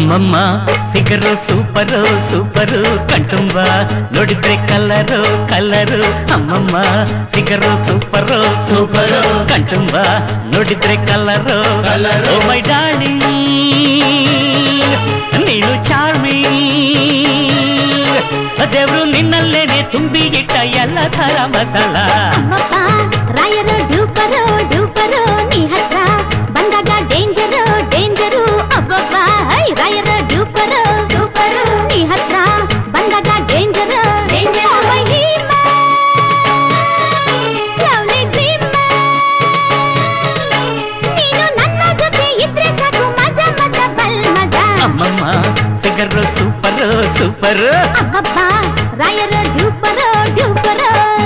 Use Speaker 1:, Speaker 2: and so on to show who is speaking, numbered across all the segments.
Speaker 1: ಅಮ್ಮಮ್ಮ figure super super ಕಣ್ತುಂಬ ನೋಡಿದ್ರೆ ಕಲರು ಕಲರು ಅಮ್ಮಮ್ಮ ಫಿಗರು ಸೂಪರು ಸೂಪರು ಕಣ್ತುಂಬ ನೋಡಿದ್ರೆ colour colour oh my darling ನೀನು ಚಾರ್ಮಿಂಗ್ ದೇವ್ರು ನಿನ್ನಲ್ಲೇನೆ ತುಂಬಿ ಇಟ್ಟ ಎಲ್ಲ ತರ ಮಸಾಲ
Speaker 2: ರಾಯರು ಡ್ಯೂಪರು ಡ್ಯೂಪರು ನೀ ಹತ್ರ ಬಂದಾಗ ಡೇಂಜರು ಡೇಂಜರು ಅಬ್ಬಬ್ಬ ರಾಯರು ಡ್ಯೂಪರು ಸೂಪರು ನೀ ಹತ್ರ ಬಂದಾಗ ಡೇಂಜರು ಡೇಂಜರು ನೀನು ನನ್ನ ಜೊತೆ ಇದ್ರೆ ಸಾಕು ಮಜಾ ಮಜಾ ಬಲ್ ಮಜಾ
Speaker 1: ಅಮ್ಮಮ್ಮ ಫಿಗರು ಸೂಪರು ಸೂಪರು
Speaker 2: ಅಬ್ಬಬ್ಬ ರಾಯರು ಡ್ಯೂಪರು ಡ್ಯೂಪರು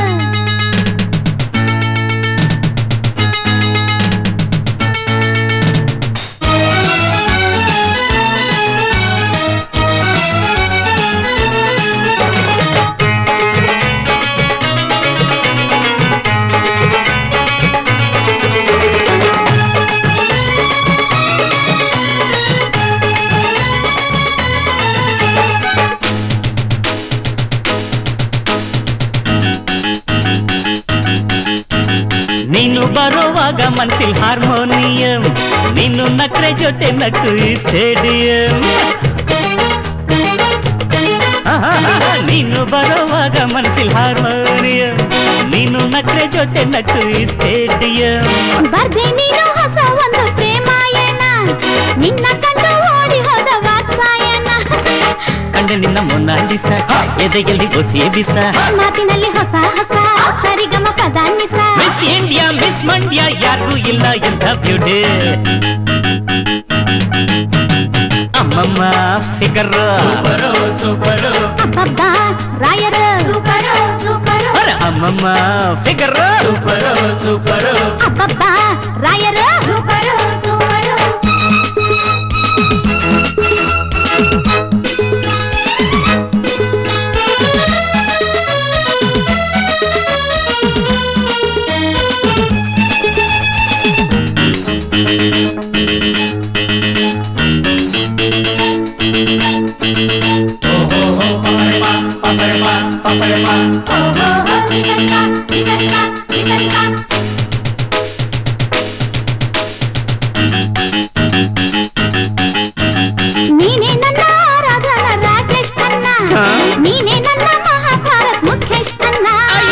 Speaker 1: ನೀನು ಬರುವಾಗ ಮನಸ್ಸಿಲ್ ಹಾರ್ಮೋನಿಯಂ ನೀನು ನಕ್ರೆ ಜೊತೆ ನಕ್ಕು ಈ ಸ್ಟೇಡಿಯಂ ನೀನು ಬರುವಾಗ ಮನಸ್ಸಿಲ್ ಹಾರ್ಮೋನಿಯಂ ನೀನು ನಕ್ರೆ ಜೊತೆ ನಕ್ಕು ಈ ಸ್ಟೇಡಿಯಂ
Speaker 2: ಬರ್ದೆ ನೀನು ಹೊಸ ಒಂದು ಪ್ರೇಮಾಯಣ ನಿನ್ನ ಕಂಡು ಓಡಿ ಹೋದ ವಾತ್ಸಾಯನ
Speaker 1: ಕಂಡೆ ನಿನ್ನ ಮೊನ್ನಾಲಿಸ ಎದೆಯಲ್ಲಿ ಒಸಿಯೇ ಬಿಸ
Speaker 2: ಮಾತಿನಲ್ಲಿ ಹೊಸ ಹೊಸ ಸರಿಗಮ ಪದಾನ್ವಿಸ
Speaker 1: ಮಿಸ್ ಇಂಡಿಯಾ ಮಿಸ್ ಮಂಡ್ಯ ಯಾರಿಗೂ ಇಲ್ಲ ಎಂಥ ಬ್ಯೂಟಿ ಅಮ್ಮಮ್ಮ ಫಿಗರ್ ಸೂಪರು ಸೂಪರು
Speaker 2: ಅಬ್ಬಬ್ಬ ರಾಯರು ಸೂಪರು ಸೂಪರು
Speaker 1: ಅಮ್ಮಮ್ಮ ಫಿಗರ್ ಸೂಪರು ಸೂಪರು
Speaker 2: ಅಬ್ಬಬ್ಬ ರಾಯರು ಸೂಪರು ಸೂಪರು ನೀನೇ ನನ್ನ ಆರಾಧನ ರಾಜೇಶ್ ಖನ್ನ ನೀನೇ ನನ್ನ ಮಹಾಭಾರತ್ ಮುಖೇಶ್ ಖನ್ನ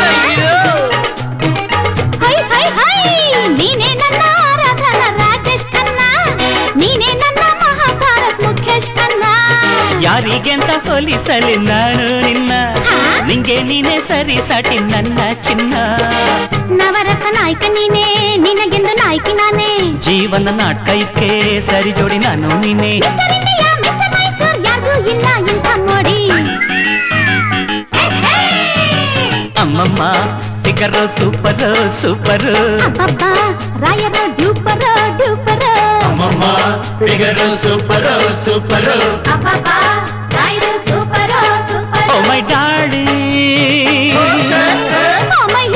Speaker 2: ಹೈ ಹೈ ಹೈ ನೀನೇ ನನ್ನ ಆರಾಧನ ರಾಜೇಶ್ ಖನ್ನ ನೀನೇ ನನ್ನ ಮಹಾಭಾರತ್ ಮುಖೇಶ್ ಖನ್ನ
Speaker 1: ಯಾರಿಗೆಂತ ಹೋಲಿಸಲಿ ನಾನು ನಿನ್ನ ನಿಂಗೆ ನೀನೇ ಸರಿ ಸಾಟಿ ನನ್ನ ಚಿನ್ನ
Speaker 2: ನವರಸ ನಾಯಕ ನೀನೇ ನಿನಗೆಂದು ನಾಯಕಿ ನಾನೇ
Speaker 1: ಜೀವನ ನಾಟಕಕ್ಕೆ ಸರಿ ಜೋಡಿ ನಾನು ನೀನೇ
Speaker 2: ಮಿಸ್ಟರ್ ಇಂಡಿಯಾ ಮಿಸ್ಟರ್ ಮೈಸೂರ್ ಯಾರಿಗೂ ಇಲ್ಲ ಇಂಥ ನೋಡಿ
Speaker 1: ಅಮ್ಮಮ್ಮ ಫಿಗರ್ ಸೂಪರು ಸೂಪರು
Speaker 2: ಅಬ್ಬಬ್ಬ ರಾಯರು ಡ್ಯೂಪರು ಡ್ಯೂಪರು
Speaker 1: ಅಮ್ಮಮ್ಮ ಫಿಗರ್ ಸೂಪರು ಸೂಪರು
Speaker 2: ಅಬ್ಬಬ್ಬ ರಾಯರು super super
Speaker 1: oh my darling
Speaker 2: oh my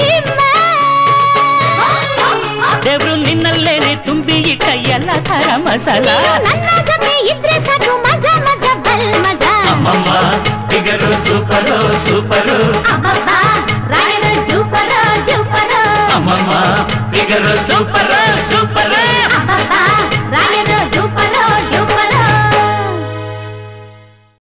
Speaker 1: ದೇವ್ರು ನಿನ್ನಲ್ಲೇನೆ ತುಂಬಿ ಇಟ್ಟ ಎಲ್ಲ ತರ ಮಸಾಲ
Speaker 2: ನನ್ನ ಜೊತೆ ಇದ್ರೆ ಸಾಕು ಮಜಾ ಮಜಾ ಬಲ್ ಮಜಾ
Speaker 1: ಅಮ್ಮಮ್ಮ ಫಿಗರ್ ಸೂಪರು ಸೂಪರು
Speaker 2: ಅಬ್ಬಬ್ಬ ರಾಯರು ಡ್ಯೂಪರು ಡ್ಯೂಪರು
Speaker 1: ಅಮ್ಮಮ್ಮ ಫಿಗರ್ ಸೂಪರು ಸೂಪರು